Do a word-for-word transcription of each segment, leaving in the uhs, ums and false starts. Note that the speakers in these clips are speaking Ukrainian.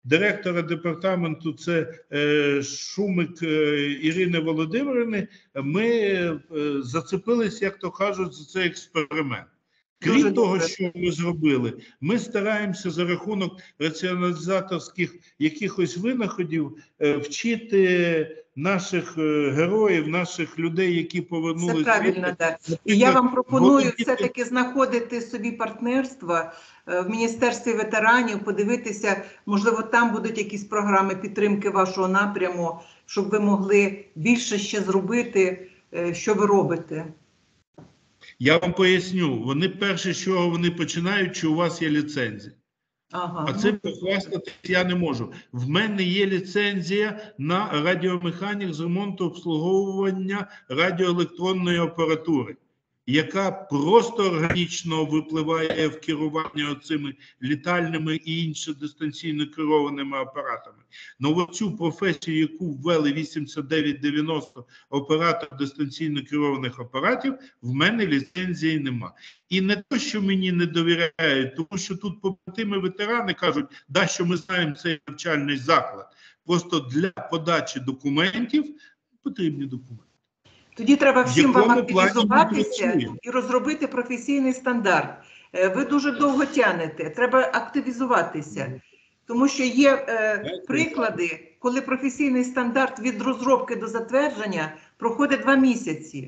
директора департаменту, це е, Шумик е, Ірини Володимирівни, ми е, зацепились, як то кажуть, за цей експеримент. Крім Дуже того, добре. що ми зробили, ми стараємося за рахунок раціоналізаторських якихось винаходів е, вчити наших е, героїв, наших людей, які повернулися. Це правильно, так. І я вам пропоную все-таки знаходити собі партнерство е, в Міністерстві ветеранів, подивитися, можливо, там будуть якісь програми підтримки вашого напряму, щоб ви могли більше ще зробити, е, що ви робите. Я вам поясню, вони перше, з чого вони починають, чи у вас є ліцензія. Ага. А це похвастатись я не можу. В мене є ліцензія на радіомеханік з ремонту обслуговування радіоелектронної апаратури, яка просто органічно випливає в керування цими літальними і іншими дистанційно керованими апаратами. Но цю професію, яку ввели вісімдесят дев'ять дев'яносто оператор дистанційно керованих апаратів, в мене ліцензії нема. І не то, що мені не довіряють, тому що тут побратими ветерани кажуть, да, що ми знаємо цей навчальний заклад. Просто для подачі документів потрібні документи. Тоді треба всім вам активізуватися плані і розробити професійний стандарт. Ви дуже довго тягнете, треба активізуватися. Тому що є е, приклади, коли професійний стандарт від розробки до затвердження проходить два місяці.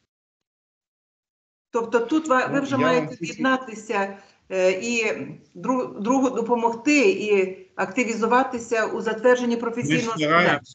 Тобто тут ви, ви вже Я маєте об'єднатися е, і друг, другу допомогти і активізуватися у затвердженні професійного стандарту.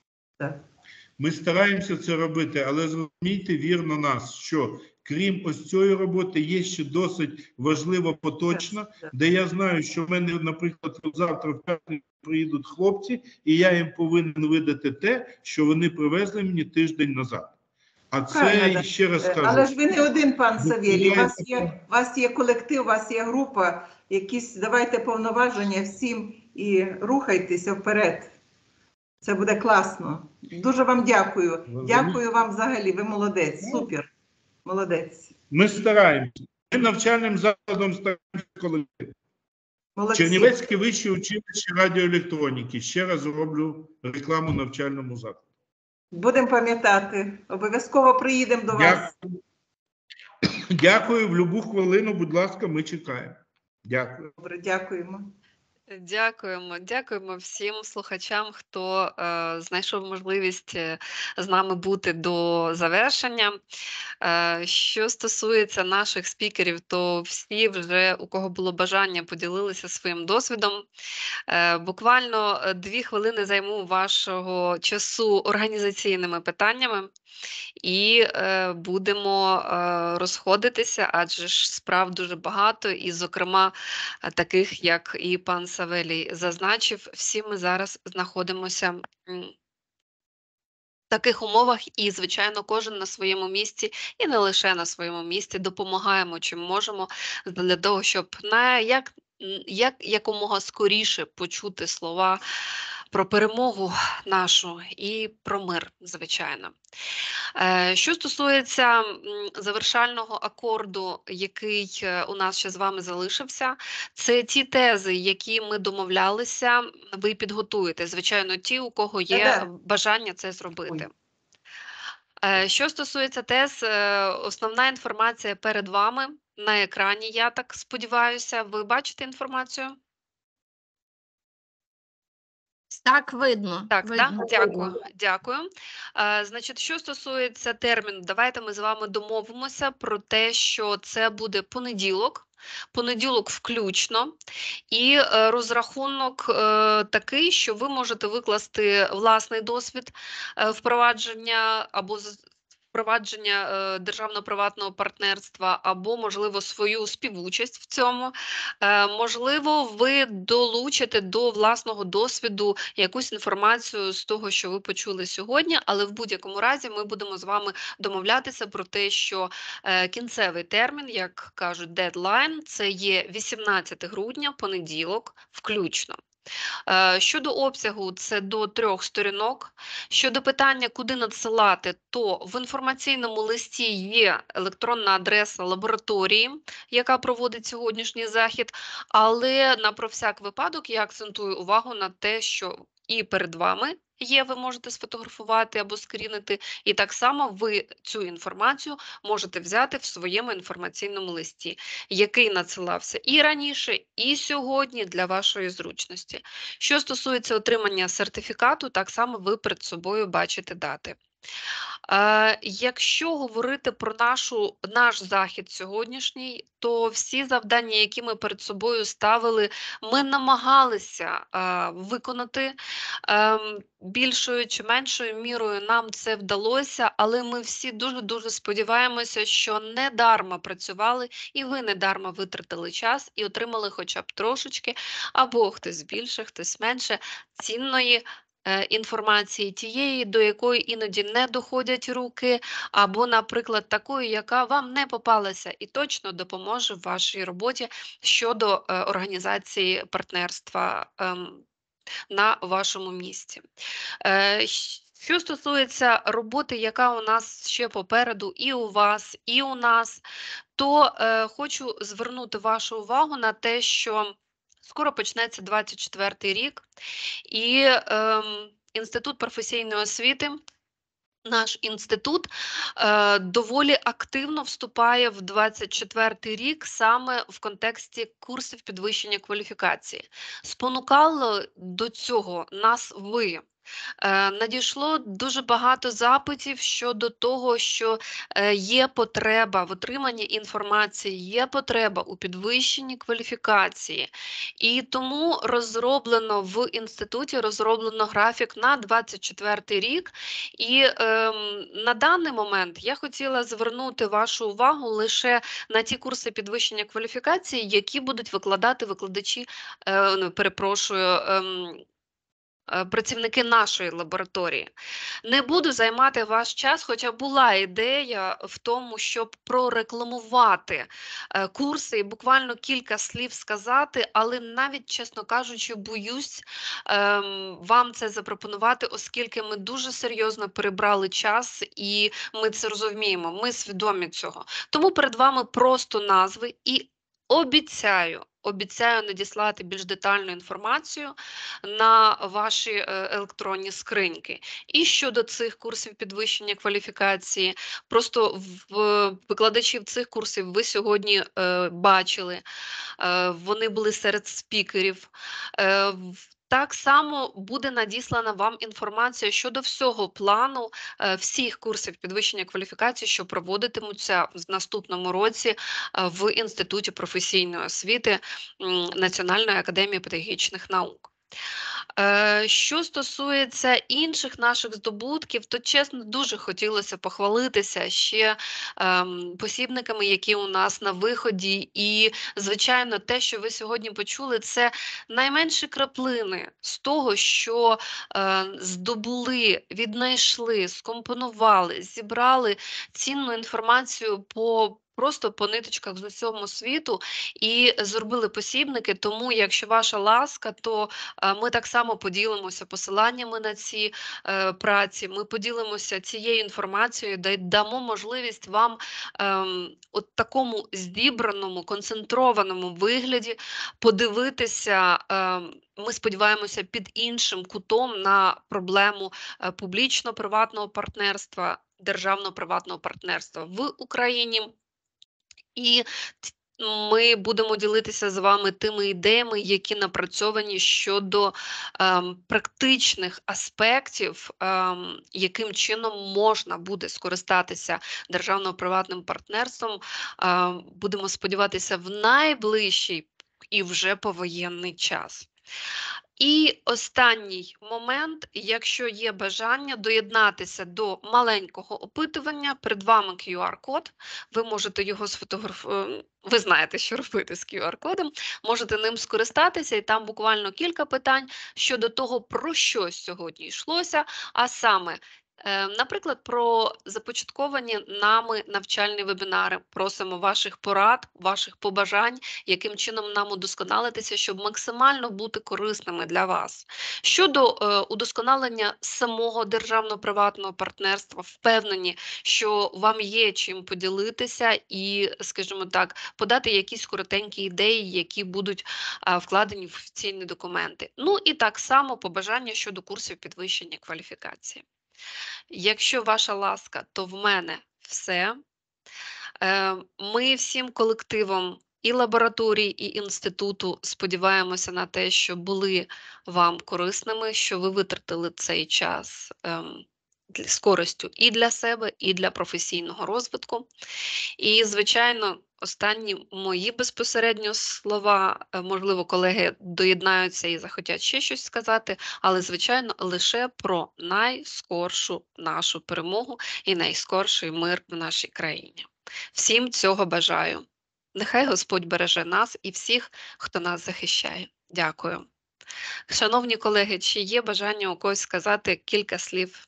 Ми стараємося це робити, але зрозумійте вірно нас, що крім ось цієї роботи є ще досить важлива поточна, де я знаю, що в мене, наприклад, завтра в п'ятницю приїдуть хлопці, і я їм повинен видати те, що вони привезли мені тиждень назад. А це, правильно, ще раз кажу... Але ж ви не один, пан Савєлій, у вас є, у вас є колектив, у вас є група, якісь давайте повноваження всім і рухайтеся вперед. Це буде класно. Дуже вам дякую. Розумію. Дякую вам взагалі, ви молодець, супер. Молодець. Ми стараємося. Ми навчальним закладом стараємося колектив. Чернівецьке вище училище радіоелектроніки. Ще раз зроблю рекламу навчальному закладу. Будемо пам'ятати. Обов'язково приїдемо до Дякую. вас. Дякую. В будь-яку хвилину, будь ласка, ми чекаємо. Дякую. Добре, дякуємо. Дякуємо, дякуємо всім слухачам, хто е, знайшов можливість з нами бути до завершення. Е, що стосується наших спікерів, то всі вже, у кого було бажання, поділилися своїм досвідом. Е, буквально дві хвилини займу вашого часу організаційними питаннями. І е, будемо е, розходитися, адже ж справ дуже багато, і, зокрема, таких, як і пан Савелій зазначив, всі ми зараз знаходимося в таких умовах і, звичайно, кожен на своєму місці, і не лише на своєму місці, допомагаємо, чим можемо, для того, щоб на як, як якомога скоріше почути слова про перемогу нашу і про мир, звичайно. Що стосується завершального акорду, який у нас ще з вами залишився, це ті тези, які ми домовлялися, ви підготуєте. Звичайно, ті, у кого є бажання це зробити. Що стосується тез, основна інформація перед вами на екрані, я так сподіваюся. Ви бачите інформацію? Так, видно. Так, видно. так? Дякую. Дякую. А, значить, що стосується терміну, давайте ми з вами домовимося про те, що це буде понеділок, понеділок включно, і е, розрахунок е, такий, що ви можете викласти власний досвід е, впровадження або впровадження е, державно-приватного партнерства, або, можливо, свою співучасть в цьому. Е, можливо, ви долучите до власного досвіду якусь інформацію з того, що ви почули сьогодні, але в будь-якому разі ми будемо з вами домовлятися про те, що е, кінцевий термін, як кажуть, дедлайн, це є вісімнадцяте грудня, понеділок, включно. Е, Щодо обсягу, це до трьох сторінок. Щодо питання, куди надсилати, то в інформаційному листі є електронна адреса лабораторії, яка проводить сьогоднішній захід, але на про всяк випадок я акцентую увагу на те, що і перед вами є, ви можете сфотографувати або скрінити, і так само ви цю інформацію можете взяти в своєму інформаційному листі, який надсилався і раніше, і сьогодні для вашої зручності. Що стосується отримання сертифікату, так само ви перед собою бачите дати. Е, Якщо говорити про нашу, наш захід сьогоднішній, то всі завдання, які ми перед собою ставили, ми намагалися е, виконати. Е, більшою чи меншою мірою нам це вдалося, але ми всі дуже-дуже сподіваємося, що не дарма працювали, і ви не дарма витратили час і отримали хоча б трошечки, або хтось більше, хтось менше, цінної інформації, тієї, до якої іноді не доходять руки, або, наприклад, такої, яка вам не попалася і точно допоможе в вашій роботі щодо е, організації партнерства ем, на вашому місці. Е, Що стосується роботи, яка у нас ще попереду і у вас, і у нас, то е, хочу звернути вашу увагу на те, що скоро почнеться двадцять четвертий рік, і ем, Інститут професійної освіти, наш інститут, е, доволі активно вступає в двадцять четвертий рік саме в контексті курсів підвищення кваліфікації. Спонукало до цього нас ви. Е, Надійшло дуже багато запитів щодо того, що е, є потреба в отриманні інформації, є потреба у підвищенні кваліфікації. І тому розроблено в інституті, розроблено графік на двадцять четвертий рік. І е, на даний момент я хотіла звернути вашу увагу лише на ті курси підвищення кваліфікації, які будуть викладати викладачі, е, перепрошую, е, працівники нашої лабораторії. Не буду займати ваш час, хоча була ідея в тому, щоб прорекламувати курси і буквально кілька слів сказати, але навіть, чесно кажучи, боюсь ем, вам це запропонувати, оскільки ми дуже серйозно перебрали час і ми це розуміємо, ми свідомі цього. Тому перед вами просто назви і обіцяю, Обіцяю надіслати більш детальну інформацію на ваші електронні скриньки. І щодо цих курсів підвищення кваліфікації, просто в викладачів цих курсів ви сьогодні е, бачили, е, вони були серед спікерів. Е, Так само буде надіслана вам інформація щодо всього плану е, всіх курсів підвищення кваліфікації, що проводитимуться в наступному році е, в Інституті професійної освіти м, Національної академії педагогічних наук. Е, Що стосується інших наших здобутків, то, чесно, дуже хотілося похвалитися ще ем, посібниками, які у нас на виході. І, звичайно, те, що ви сьогодні почули, це найменші краплини з того, що е, здобули, віднайшли, скомпонували, зібрали цінну інформацію по просто по ниточках з усього світу і зробили посібники. Тому, якщо ваша ласка, то е, ми так само поділимося посиланнями на ці е, праці, ми поділимося цією інформацією, да дамо можливість вам е, от такому зібраному, концентрованому вигляді подивитися, е, ми сподіваємося, під іншим кутом на проблему е, публічно-приватного партнерства, державно-приватного партнерства в Україні. І ми будемо ділитися з вами тими ідеями, які напрацьовані щодо ем, практичних аспектів, ем, яким чином можна буде скористатися державно-приватним партнерством. Ем, будемо сподіватися, в найближчий і вже повоєнний час. І останній момент, якщо є бажання доєднатися до маленького опитування, перед вами кью ар-код, ви можете його сфотографувати, ви знаєте, що робити з кью ар-кодом, можете ним скористатися, і там буквально кілька питань щодо того, про що сьогодні йшлося, а саме, Е, Наприклад, про започатковані нами навчальні вебінари. Просимо ваших порад, ваших побажань, яким чином нам удосконалитися, щоб максимально бути корисними для вас. Щодо е, удосконалення самого державно-приватного партнерства, впевнені, що вам є чим поділитися і, скажімо так, подати якісь коротенькі ідеї, які будуть е, вкладені в офіційні документи. Ну і так само побажання щодо курсів підвищення кваліфікації. Якщо ваша ласка, то в мене все. Е, Ми всім колективом і лабораторії, і інституту сподіваємося на те, що були вам корисними, що ви витратили цей час ем, для- з користю і для себе, і для професійного розвитку. І, звичайно, останні мої безпосередньо слова, е, можливо, колеги доєднаються і захотять ще щось сказати, але, звичайно, лише про найскоршу нашу перемогу і найскорший мир в нашій країні. Всім цього бажаю. Нехай Господь береже нас і всіх, хто нас захищає. Дякую. Шановні колеги, чи є бажання у когось сказати кілька слів?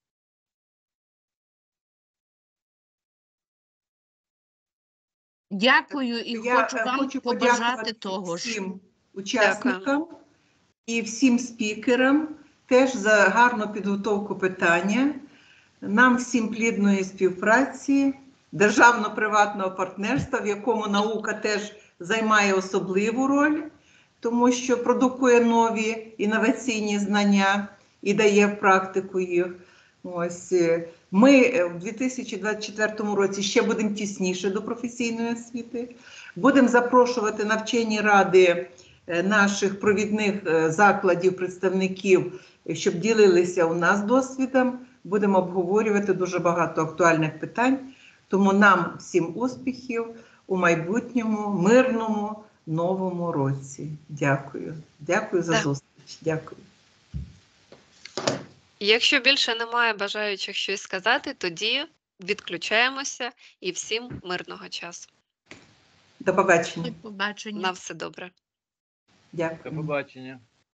Дякую і Я хочу е, вам хочу побажати подякувати того ж. всім учасникам і всім спікерам теж за гарну підготовку питання. Нам всім плідної співпраці, державно-приватного партнерства, в якому наука теж займає особливу роль, тому що продукує нові інноваційні знання і дає в практику їх. Ось е, ми е, в дві тисячі двадцять четвертому році ще будемо тісніше до професійної освіти. Будемо запрошувати на вчені ради е, наших провідних е, закладів, представників, е, щоб ділилися у нас досвідом. Будемо обговорювати дуже багато актуальних питань. Тому нам всім успіхів у майбутньому, мирному, новому році. Дякую. Дякую за Так. зустріч. Дякую. Якщо більше немає бажаючих щось сказати, тоді відключаємося і всім мирного часу. До побачення. До побачення. На все добре. Дякую. До побачення.